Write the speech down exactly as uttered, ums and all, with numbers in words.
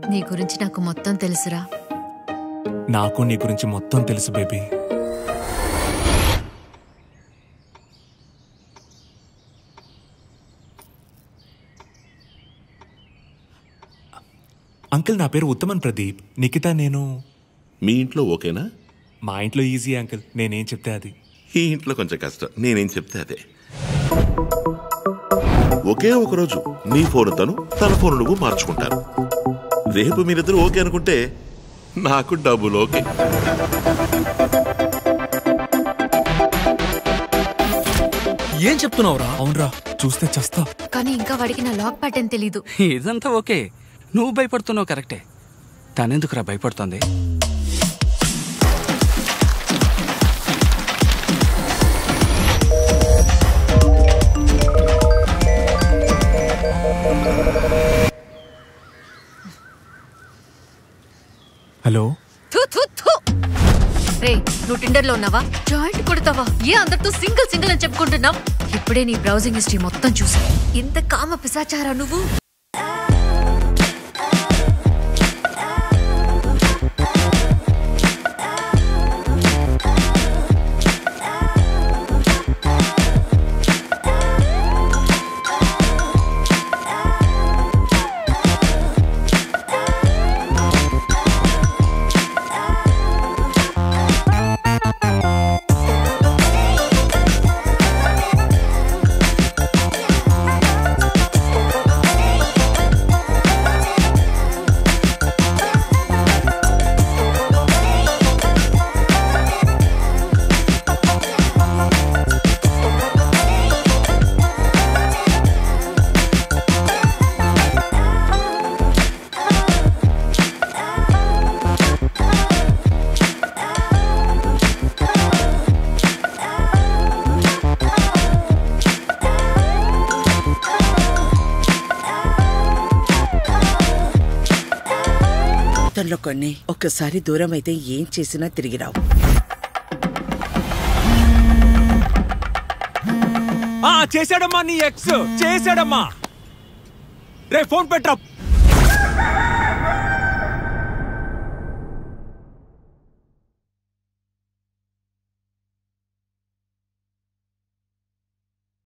నీ గురించి నాకు మొత్తం తెలుసురా. నాకు నీ గురించి మొత్తం తెలుసు బేబీ. అంకుల్ నా పేరు ఉత్తమన్ ప్రదీప్. నిఖిత నేను. మీ ఇంట్లో ఓకేనా? మా ఇంట్లో ఈజీ అంకుల్, నేనేం చెప్తే అది. ఈ ఇంట్లో కొంచెం కష్టం, నేనేం చెప్తే అదే. ఒకే ఒకరోజు నీ ఫోన్ తను, తన ఫోన్ నువ్వు మార్చుకుంటారు. రేపు మీరిద్దరు ఓకే అనుకుంటే నాకు డబుల్ ఓకే. ఏం చెప్తున్నావురా? అవునరా, చూస్తే చస్తా. కానీ ఇంకా వాడికి నా లాక్ ప్యాటర్న్ తెలీదు. ఇదంతా ఓకే, నువ్వు భయపడుతున్నావు కరెక్టే. తనెందుకురా భయపడుతోంది? హలో. రే, నువ్వు టిండర్ లో ఉన్నావా? జాయింట్ కొడతావా? ఏ అందరితో సింగిల్ సింగిల్ అని చెప్పుకుంటున్నావు? ఇప్పుడే నీ బ్రౌజింగ్ హిస్టరీ మొత్తం చూసా. ఇంత కామ పిశాచారా నువ్వు? కొన్ని ఒక్కసారి దూరం అయితే ఏం చేసినా తిరిగి రావు. చేశాడమ్మా నీ ఎక్స్, చేశాడమ్మా. రే ఫోన్ పెట్టరా.